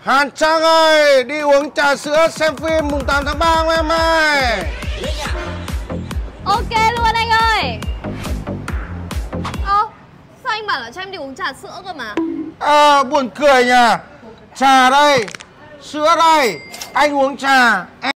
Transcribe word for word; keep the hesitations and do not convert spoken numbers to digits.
Hàn Trang ơi, đi uống trà sữa xem phim mùng tám tháng ba không em ơi? Ok luôn anh ơi. Ơ, sao anh bảo là cho em đi uống trà sữa cơ mà? Ờ, buồn cười nhỉ. Trà đây, sữa đây, anh uống trà, em